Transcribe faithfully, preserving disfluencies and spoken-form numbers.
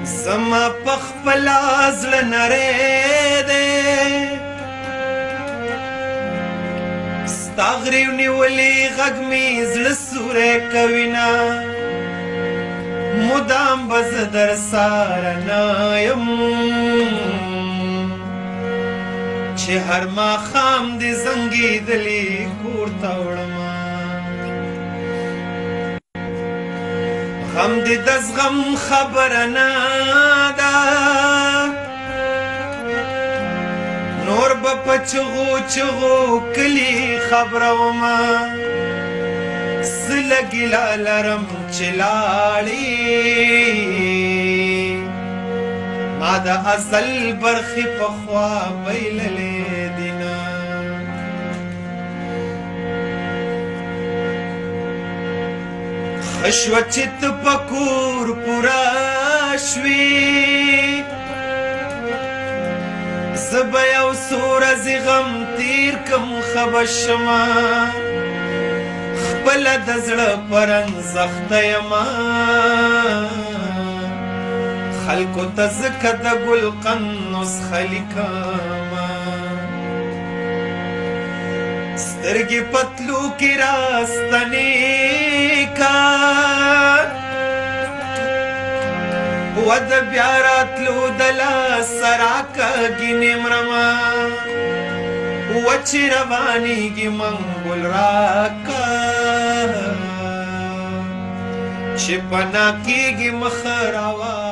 زما په خپله زړه نری دی ستا غریو نیولې غږ مې زړه سوری کوینه مدام به زه در ساره نه یم چې هر ماښام دې زنګېدلې کور ته وړمه غم دې د زغم خبره نه ده نور به په چغو چغو کلي خبرومه زه لګیله لرم چې لاړې ما د ازل برخې پخوا بایللې دینه ښه شوه چې ته په کور پوره شوې زه به یو څو ورځې غم تیر کم ښه به شمه خپله د زړه په رنګ زخته یمه خلکو ته ځکه د ګلقن نسخه لیکمه سترګې پتلو کې راستنې کا وده بیا راتلو د لاسه راکږینې مرمه وچې روانېږي منګل راکه چې پناه کېږي مخه راوه